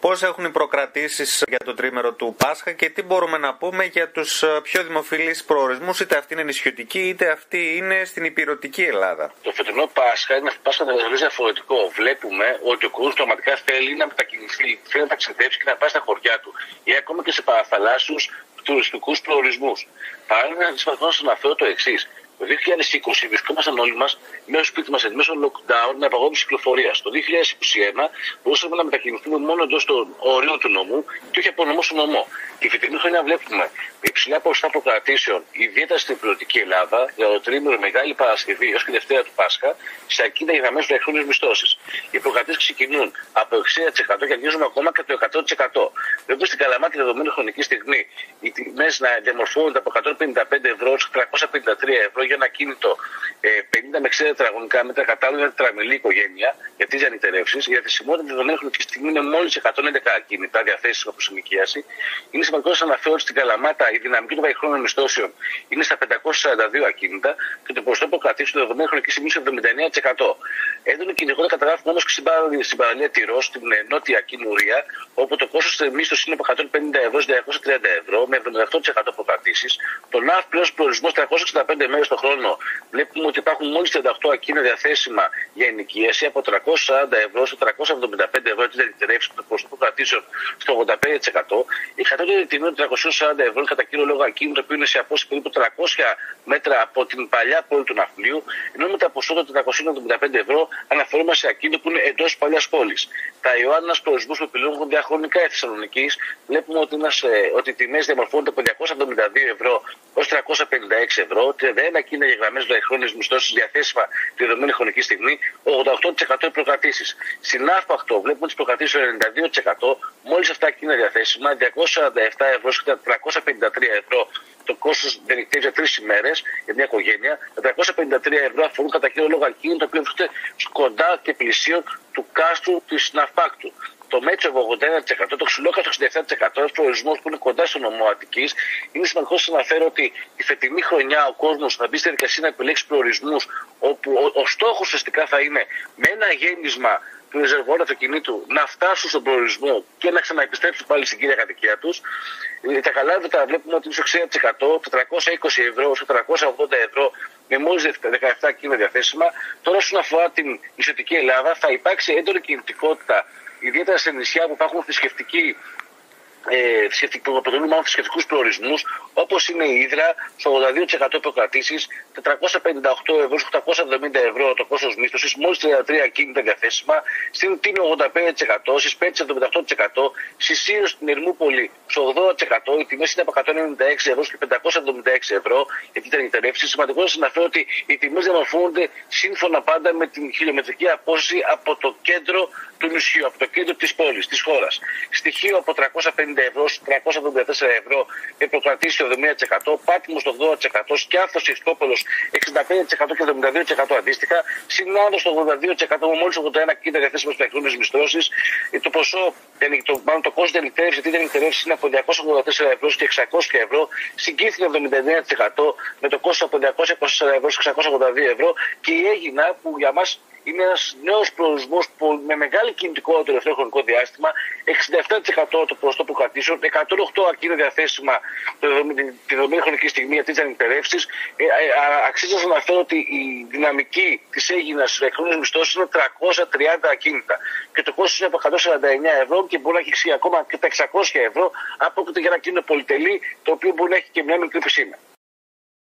Πώς έχουν οι προκρατήσεις για το τρίμερο του Πάσχα και τι μπορούμε να πούμε για τους πιο δημοφιλείς προορισμούς, είτε αυτή είναι νησιωτική είτε αυτή είναι στην ηπειρωτική Ελλάδα? Το φετινό Πάσχα είναι Πάσχα τελείως διαφορετικό. Βλέπουμε ότι ο κόσμος πραγματικά θέλει να μετακινηθεί, θέλει να ταξιδέψει και να πάει στα χωριά του ή ακόμα και σε παραθαλάσσιους τουριστικούς προορισμούς. Παράλληλα, να σας αναφέρω το εξής. Το 2020 βρισκόμασταν όλοι μας μέσω σπίτι μας, μέσω lockdown, με απαγόρευση κυκλοφορίας. Το 2021 μπορούσαμε να μετακινηθούμε μόνο εντός των ορίων του νομού και όχι από νομό σε νομό. Τη φετινή χρονιά βλέπουμε υψηλά ποσοστά προκρατήσεων, ιδιαίτερα στην ηπειρωτική Ελλάδα, για το τρίμηνο Μεγάλη Παρασκευή έως και Δευτέρα του Πάσχα, σε ακίνητα γραμμένες βραχυχρόνιες μισθώσεις. Οι προκρατήσεις ξεκινούν από 60% και αγγίζουν ακόμα και το 100%. Βλέπουμε στην Καλαμάτη δεδομένη χρονική στιγμή οι τιμές να διαμορφώνονται από 155 ευρώ έως 353 ευρώ για ένα ακίνητο 50 με 60 τετραγωνικά μέτρα κατάλληλα για τετραμελή οικογένεια για τις διανυκτερεύσεις. Η διαθεσιμότητα τη δεδομένη χρονική στιγμή είναι μόλις 111 ακίνητα διαθέσιμα προς ενοικίαση. Είναι σημαντικό να αναφέρω ότι στην Καλαμάτα η δυναμική των βραχυχρόνιων μισθώσεων είναι στα 542 ακίνητα και το ποσοστό προκρατήσεων τη δεδομένη χρονική στιγμή είναι 79%. Έντονη κινητικότητα καταγράφουμε όμως και στην παραλία Τυρός, στην νότια Κινουρία, όπου το κόστος της μίσθωσης είναι από 150 ευρώ σε 230 ευρώ με 78% προκρατήσεις. Το ΝΑΦ πλέον προορισμός 365 μέρες το χρόνο. Βλέπουμε ότι υπάρχουν μόλις 38 ακίνητα διαθέσιμα για ενοικίαση από 340 ευρώ σε 375 ευρώ τη διανυκτερεύση, το ποσοστό προκρατήσεων στο 85%. Η κατώτερη τιμή των 340 ευρώ κατά κύριο λόγο ακίνητο, που είναι σε απόσταση περίπου 300 μέτρα από την παλιά πόλη του Ναυπλίου, ενώ με τα ποσότητα των 475 ευρώ αναφερόμαστε σε ακίνητο που είναι εντός της παλιάς πόλης. Τα Ιωάννας προορισμούς που επιλέγουν διαχρονικά η Θεσσαλονικής, βλέπουμε ότι οι τιμές διαμορφώνονται από 272 ευρώ ως 356 ευρώ, 31 ακίνητα για γραμμές βραχυχρόνιες μισθώσεις διαθέσιμα τη δεδομένη χρονική στιγμή, 88% προκρατήσεις. Στην ΑΦΠΑΧΤΟ βλέπουμε τις προκρατήσεις 92%, μόλις αυτά ακίνητα διαθέσιμα, 247 ευρώ και 353 ευρώ. Το κόστος διανυκτέρης για 3 ημέρες για μια οικογένεια. Τα 353 ευρώ αφορούν κατά κύριο λόγο ακίνητα που βρίσκονται κοντά και πλησίων του κάστρου της Ναυπάκτου. Το Μέτσοβο 81%, το Ξυλόκαστρο 67%, ένας προορισμός που είναι κοντά στο νομό Αττικής. Είναι σημαντικό να σας αναφέρω ότι η φετινή χρονιά ο κόσμος θα μπει στη διαδικασία να επιλέξει προορισμούς όπου ο στόχος ουσιαστικά θα είναι με ένα γέμισμα του ρεζερβόρα αυτοκινήτου να φτάσουν στον προορισμό και να ξαναεπιστρέψουν πάλι στην κύρια κατοικία τους. Τα καλάβητα βλέπουμε ότι είναι στο 60%, 420 ευρώ, 480 ευρώ με μόλις 17 ακίνητα διαθέσιμα. Τώρα, όσον αφορά την νησιωτική Ελλάδα, θα υπάρξει έντονη κινητικότητα, ιδιαίτερα σε νησιά που υπάρχουν που αποτελούν μάλλον θρησκευτικούς προορισμούς, όπως είναι η Ύδρα, στο 82% προκρατήσεις, 458 ευρώ, 870 ευρώ το κόστος μίσθωσης, μόλις 33 ακίνητα διαθέσιμα, στην Τίνο 85%, στις Πέτσες 78%, στη Σύρο στην Ερμούπολη στο 80%, οι τιμές είναι από 196 ευρώ και 576 ευρώ για την διανυκτερεύση. Σημαντικό να σας αναφέρω ότι οι τιμές διαμορφώνονται σύμφωνα πάντα με την χιλιομετρική απόσταση από το κέντρο του νησιού, από το κέντρο της πόλης, της χώρας. Στοιχείο από 350 ευρώ, 374 ευρώ με προκρατήσει 70%, Πάτμος το 80%, Σκιάθος Ιστόπολος 65% και 72% αντίστοιχα, Συνάδος το 82% με μόλις 81 ακίνητα διαθέσιμες βραχυχρόνιες μισθώσεις. Το ποσό, το κόστος διανυκτέρευσης, τι διανυκτέρευσης είναι από 284 ευρώ και 600 ευρώ, Συγκήθη 79% με το κόστος από 224 ευρώ και 682 ευρώ και η Αίγινα που για μας είναι ένας νέος προορισμός που με μεγάλη κινητικότητα το τελευταίο χρονικό διάστημα, 67% το ποσοστό προκρατήσεων, 108 ακίνητα διαθέσιμα τη δεδομένη χρονική στιγμή για τις διανυκτερεύσεις. Αξίζει να σας αναφέρω ότι η δυναμική της Αίγινας στους βραχυχρόνιες μισθώσεις είναι 330 ακίνητα και το κόστος είναι από 149 ευρώ και μπορεί να έχει ακόμα και τα 600 ευρώ, απόκειται για ένα ακίνητο πολυτελή, το οποίο μπορεί να έχει και μια μικρή πισίνα.